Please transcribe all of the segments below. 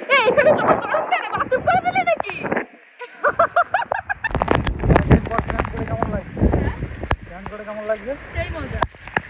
এখানে তোমার গরম কেন? বাথরুম করে দিলে নাকি? কেমন লাগছে? স্নান করে কেমন লাগছে? সেই মজা।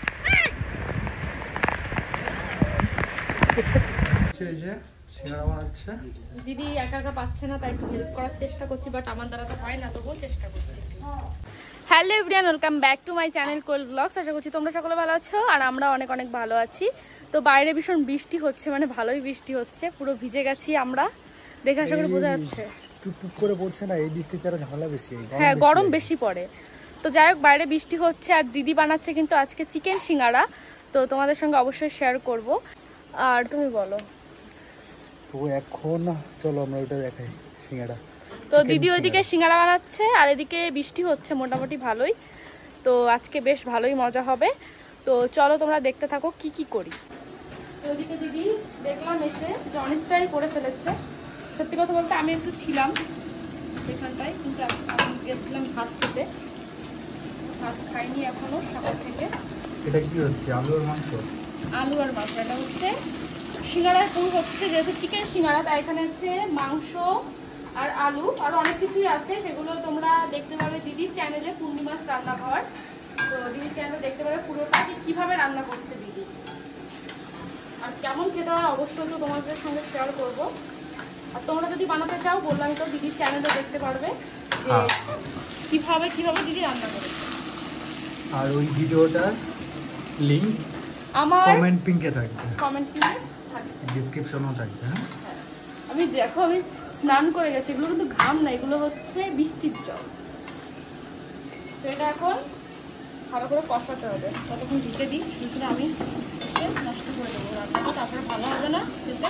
সিঙ্গাড়া বানাচ্ছে দিদি একা একা পাচ্ছে না, তাই একটু হেল্প করার চেষ্টা করছি, বাট আমার দ্বারা তো হয় না, তবুও চেষ্টা করছি। Hello everyone, welcome back to my channel Koel blogs. আশা করছি তোমরা সকলে ভালো আছো আর আমরা অনেক অনেক ভালো আছি। তো বাইরে ভীষণ বৃষ্টি হচ্ছে, মানে ভালোই বৃষ্টি হচ্ছে, পুরো ভিজে গেছি আমরা, দেখে আশা করি বোঝা যাচ্ছে। টুকটুক করে পড়ছে না, এই বৃষ্টিতে আরো ঝামেলা বেশি। হ্যাঁ, গরম বেশি পড়ে। তো যাই হোক, বাইরে বৃষ্টি হচ্ছে আর দিদি বানাচ্ছে কিন্তু আজকে চিকেন সিঙ্গাড়া, তো তোমাদের সঙ্গে অবশ্যই শেয়ার করব। আর তুমি বলো। তো এখন চলো আমরা ওটা দেখাই, সিঙ্গাড়া। তো দিদি ওইদিকে সিঙ্গাড়া বানাচ্ছে আর এদিকে বৃষ্টি হচ্ছে মোটামুটি ভালোই। তো আজকে বেশ ভালোই মজা হবে, তো চলো তোমরা দেখতে থাকো কি কি করি। তো ওইদিকে দিদি দেখলাম এসে যে অনেকটাই করে ফেলেছে। সত্যি কথা বলতে আমি একটু ছিলাম এখানটায়, কিন্তু আমি গেছিলাম ভাত খেতে, ভাত খাইনি এখনো সকাল থেকে। এটা কি হচ্ছে? আলু আর মাংস? আলু আর মাংস। এটা হচ্ছে সিঙ্গাড়ার পুর হচ্ছে, যেহেতু চিকেন সিঙ্গাড়া তাই এখানে আছে মাংস আর আলু আর অনেক কিছুই আছে, সেগুলো তোমরা দেখতে পাবে দিদির চ্যানেলে, পূর্ণিমাস রান্নাঘর। তো দিদির চ্যানেলে দেখতে পাবে পুরোটা কিভাবে রান্না করছে দিদি, আর কেমন খেতে হয় অবশ্যই তো তোমাদের সঙ্গে শেয়ার করবো। আর তোমরা যদি বানাতে চাও বললাম তো দিদির চ্যানেলে দেখতে পারবে যে কিভাবে কিভাবে দিদি রান্না করেছে। আর ওই ভিডিওটার লিংক আমার কমেন্ট পিঙ্কে থাকবে, কমেন্ট পিনে থাকবে, ডেসক্রিপশনেও থাকবে। হ্যাঁ, আমি দেখো আমি স্নান করে গেছি, এগুলো কিন্তু ঘাম না, এগুলো হচ্ছে বৃষ্টির জল। তো এটা এখন ভালো করে কষাতে হবে, ততক্ষণ ঢেকে দিই, শুধু শুধু আমি নষ্ট করে দেবো রান্নাটা, তারপরে ভালো হবে না খেতে।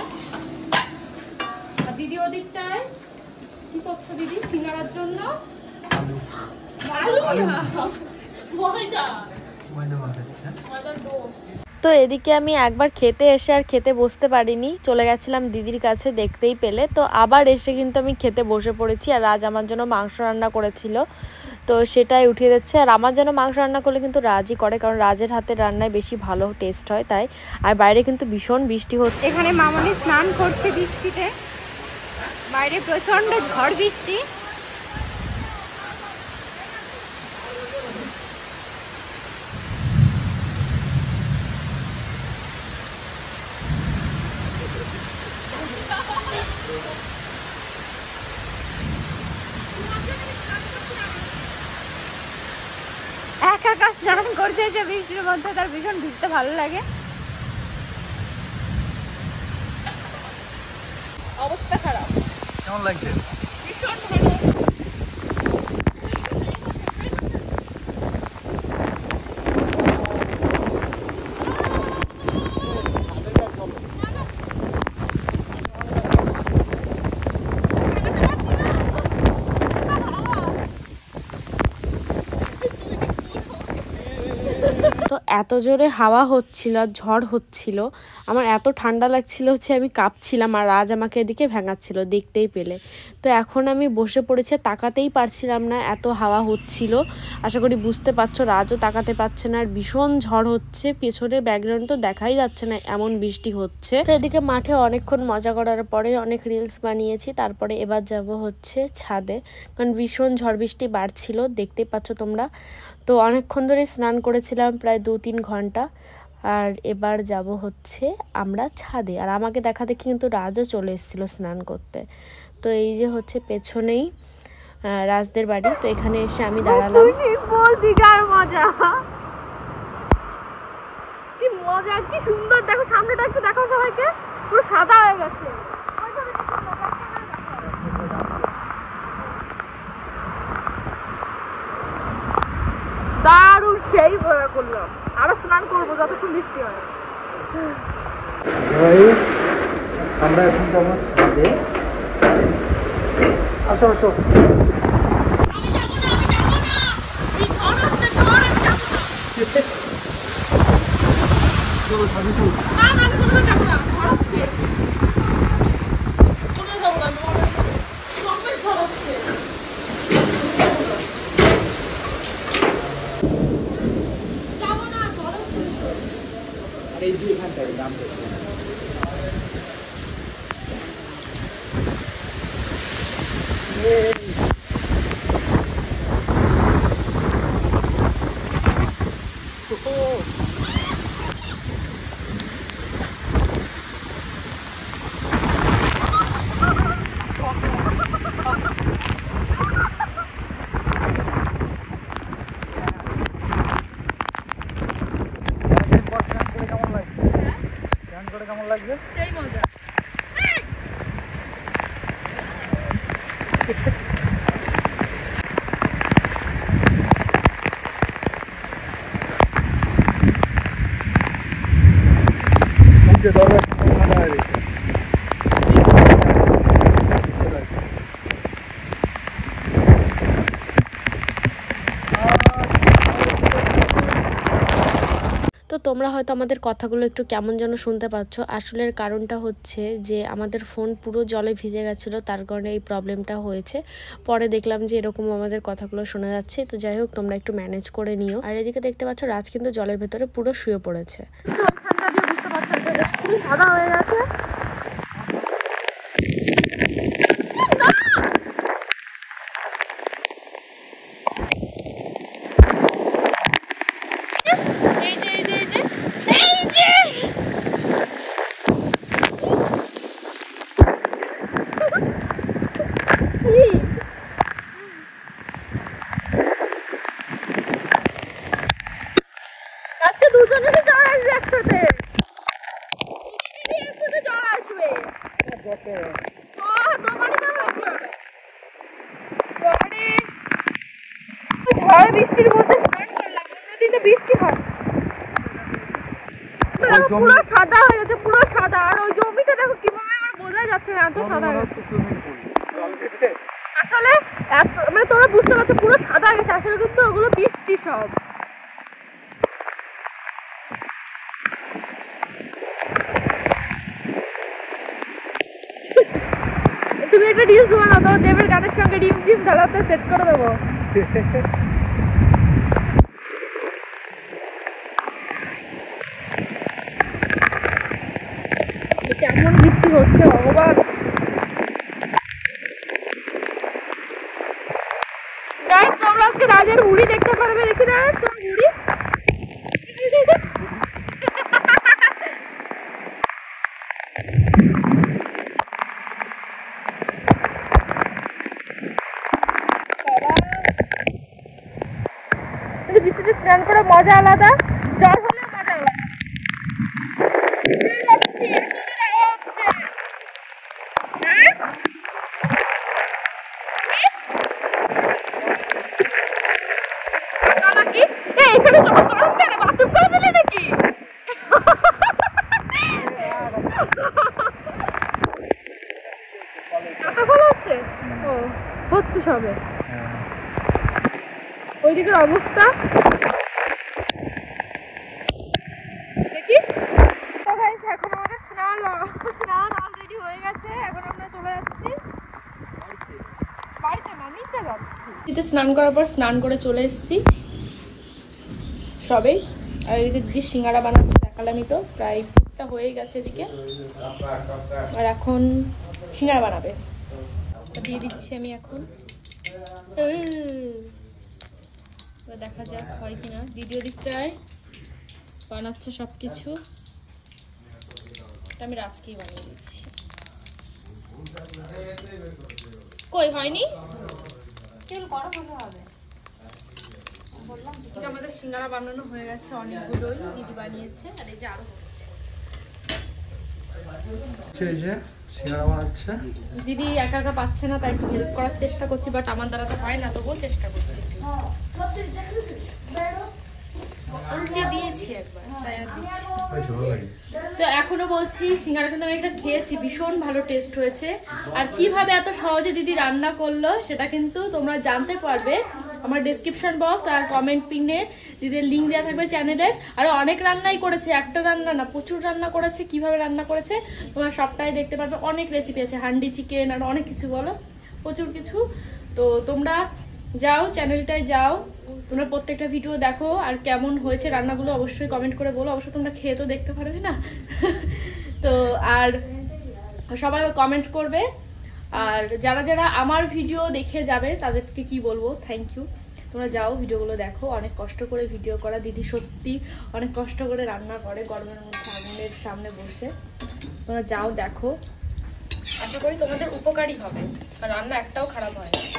আর দিদি ওদিকটায় কি করছো দিদি সিঙ্গাড়ার জন্য? আলু না, ময়দা মাখাচ্ছে। ময়দার ডো। তো এদিকে আমি একবার খেতে এসে আর খেতে বসতে পারিনি, চলে গেছিলাম দিদির কাছে, দেখতেই পেলে। তো আবার এসে কিন্তু আমি খেতে বসে পড়েছি, আর রাজ আমার জন্য মাংস রান্না করেছিল, তো সেটাই উঠিয়ে দিচ্ছে। আর আমার জন্য মাংস রান্না করলে কিন্তু রাজই করে, কারণ রাজের হাতের রান্নায় বেশি ভালো টেস্ট হয় তাই। আর বাইরে কিন্তু ভীষণ বৃষ্টি হচ্ছে, এখানে মামনি স্নান করছে বৃষ্টিতে, বাইরে প্রচন্ড ঝড় বৃষ্টি। একা একা স্নান করছে যে বৃষ্টির মধ্যে, তার ভীষণ ভিজতে ভালো লাগে। অবস্থা খারাপ। কেমন লাগছে? ভীষণ ভালো। তো এত জোরে হাওয়া হচ্ছিল, ঝড় হচ্ছিল, আমার এত ঠান্ডা লাগছিল হচ্ছে আমি কাঁপছিলাম, আর রাজ আমাকে এদিকে ভেঙাচ্ছিল, দেখতেই পেলে। তো এখন আমি বসে পড়েছি, তাকাতেই পারছিলাম না, এত হাওয়া হচ্ছিল। আশা করি বুঝতে পারছো, রাজও তাকাতে পারছে না, আর ভীষণ ঝড় হচ্ছে, পেছনের ব্যাকগ্রাউন্ড তো দেখাই যাচ্ছে না, এমন বৃষ্টি হচ্ছে। তো এদিকে মাঠে অনেকক্ষণ মজা করার পরে অনেক রিলস বানিয়েছি, তারপরে এবার যাব হচ্ছে ছাদে, কারণ ভীষণ ঝড় বৃষ্টি বাড়ছিল, দেখতেই পাচ্ছ তোমরা। তো অনেকক্ষণ ধরে স্নান করেছিলাম, প্রায় 2-3 ঘন্টা। আর এবার যাব হচ্ছে আমরা ছাদে, আর আমাকে দেখা দেখি কিন্তু রাজও চলে এসেছিলো স্নান করতে। তো এই যে হচ্ছে পেছনেই রাজদের বাড়ি, তো এখানে এসে আমি দাঁড়ালাম। মজা, কি মজা, কি সুন্দর। দেখো সামনেটা একটু দেখো, সবাইকে পুরো সাদা হয়ে গেছে। দারুণ, সেই ভয় করলাম, আরো স্নান করবো যতক্ষণ বৃষ্টি হয়। আমরা এখন যাবো ছাদে। আসো আসো। চলো ছাদে চলো। না না, আমি কোনোদিন যাবো না, ঝড় হচ্ছে। কোনোদিন যাবো না, সবাই ঝড় হচ্ছে। যাবো না, ঝড় হচ্ছে। আর এই যে এখানটায় দাম তো তোমরা হয়তো আমাদের কথাগুলো একটু কেমন যেন শুনতে পাচ্ছ, আসলের কারণটা হচ্ছে যে আমাদের ফোন পুরো জলে ভিজে গেছিলো, তার কারণে এই প্রবলেমটা হয়েছে। পরে দেখলাম যে এরকম আমাদের কথাগুলো শোনা যাচ্ছে। তো যাই হোক, তোমরা একটু ম্যানেজ করে নিও। আর এদিকে দেখতে পাচ্ছ রাজ কিন্তু জলের ভেতরে পুরো শুয়ে পড়েছে। সাদা হয়ে গেছে। আজকে দুজনে জ্বর আসবে একসাথে। একসাথে জ্বর আসবে। ঝড় বৃষ্টির মধ্যে বৃষ্টি হয় পুরো সাদা হয়ে গেছে, পুরো সাদা। আর ওই জমিটা দেখো কিভাবে আমার বোঝা যাচ্ছে না, এত সাদা হয়ে গেছে। আসলে মানে তোমরা বুঝতে পারছো পুরো সাদা হয়ে গেছে, আসলে কিন্তু ওগুলো বৃষ্টি সব। তুমি একটা রিলস বানাও, তো দেবের গানের সঙ্গে রিম ঝিম ঢালাতে সেট করে দেবো। কেমন বৃষ্টি হচ্ছে ভগবান। গাইস, তোমরা আজকে রাজের হুড়ি দেখতে পারবে। দেখি না তোর হুড়ি। বৃষ্টিতে স্নান করে মজা আলাদা, জ্বর হলে মজা আলাদা। হচ্ছে সবে ওইদিকের অবস্থা দেখি। তো গাইস, এখন আমাদের স্নান অলরেডি হয়ে গেছে। এখন আমরা চলে যাচ্ছি বাড়িতে, না নিচে যাচ্ছি। স্নান করার পর স্নান করে চলে এসেছি সবেই। আর এদিকে দিদি সিঙ্গারা বানাচ্ছে, দেখালামই তো, প্রায় পুরটা হয়ে গেছে এদিকে। আর এখন সিঙ্গারা বানাবে, দিয়ে দিচ্ছি আমি এখন। দেখা যাক হয় কিনা। দ্বিতীয় দিকটায় বানাচ্ছে সবকিছু, আমি রাজকেই বানিয়ে দিচ্ছি। কই হয়নি, আমাদের সিঙ্গারা বানানো হয়ে গেছে অনেকগুলোই, দিদি বানিয়েছে। আর এই যে আরো হচ্ছে, সিঙ্গারা বানাচ্ছে দিদি একা একা পাচ্ছে না, তাই একটু হেল্প করার চেষ্টা করছি। বাট আমার দ্বারা তো হয় না, তবুও চেষ্টা করছি। উল্টে দিয়েছি একবার, তাই আর দিচ্ছি। তো এখনো বলছি, সিঙ্গারা কিন্তু আমি একটা খেয়েছি, ভীষণ ভালো টেস্ট হয়েছে। আর কিভাবে এত সহজে দিদি রান্না করলো সেটা কিন্তু তোমরা জানতে পারবে আমার ডেসক্রিপশন বক্স আর কমেন্ট পিনে দিদির লিঙ্ক দেওয়া থাকবে চ্যানেলের। আর অনেক রান্নাই করেছে, একটা রান্না না, প্রচুর রান্না করেছে। কিভাবে রান্না করেছে তোমরা সবটাই দেখতে পারবে। অনেক রেসিপি আছে, হান্ডি চিকেন আর অনেক কিছু, বলো প্রচুর কিছু। তো তোমরা যাও, চ্যানেলটায় যাও, তোমরা প্রত্যেকটা ভিডিও দেখো। আর কেমন হয়েছে রান্নাগুলো অবশ্যই কমেন্ট করে বলো। অবশ্যই তোমরা খেয়ে তো দেখতে পারবে না। তো আর সবাই কমেন্ট করবে। আর যারা যারা আমার ভিডিও দেখে যাবে তাদেরকে কি বলবো, থ্যাংক ইউ। তোমরা যাও, ভিডিওগুলো দেখো। অনেক কষ্ট করে ভিডিও করা, দিদি সত্যি অনেক কষ্ট করে রান্না করে গরমের মধ্যে আগুনের সামনে বসে। তোমরা যাও, দেখো। আশা করি তোমাদের উপকারী হবে, আর রান্না একটাও খারাপ হয় না।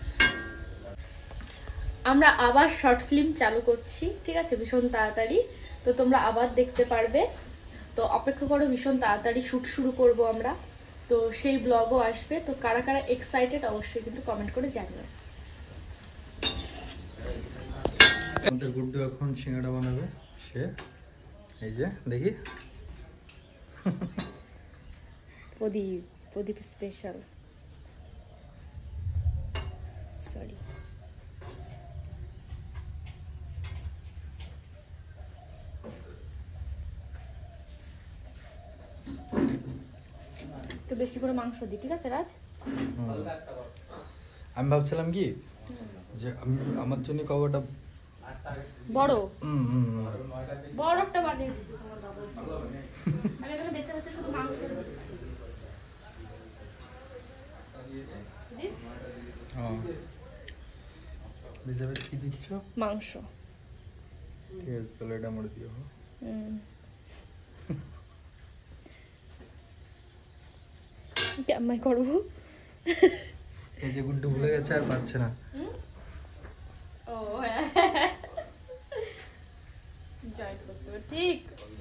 আমরা আবার শর্ট ফিল্ম চালু করছি, ঠিক আছে, ভীষণ তাড়াতাড়ি। তো তোমরা আবার দেখতে পারবে। তো অপেক্ষা করো, ভীষণ তাড়াতাড়ি শ্যুট শুরু করব আমরা। তো সেই ব্লগও আসবে। তো কারা কারা এক্সাইটেড অবশ্যই কিন্তু কমেন্ট করে জানিও। আমাদের গুড্ডু এখন সিঙ্গাড়া বানাবে। সে এই যে দেখি প্রদীপ স্পেশাল, সরি। তো বেশি করে মাংস দিই, ঠিক আছে রাজ? আমি ভাবছিলাম কি যে আমার জন্য কবাটা বড় বড় একটা বানিয়ে দিতে তোমার দাদা। আমি এখানে বেছে বেছে শুধু মাংস দিচ্ছি। বেশি বেশি কি দিচ্ছ? মাংস। ঠিক আছে, তাহলে এটা আমার দিও। কেমন করবো? এই যে গুড্ডু ভুলে গেছে আর পাচ্ছে না। ও হ্যাঁ, জয় করতে ঠিক।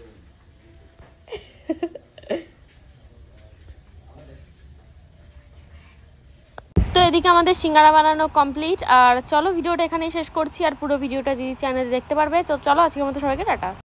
তো এদিকে আমাদের সিঙ্গারা বানানো কমপ্লিট। আর চলো ভিডিওটা এখানেই শেষ করছি, আর পুরো ভিডিওটা দিদি চ্যানেলে দেখতে পারবে। তো চলো আজকের মতো সবাইকে টাটা।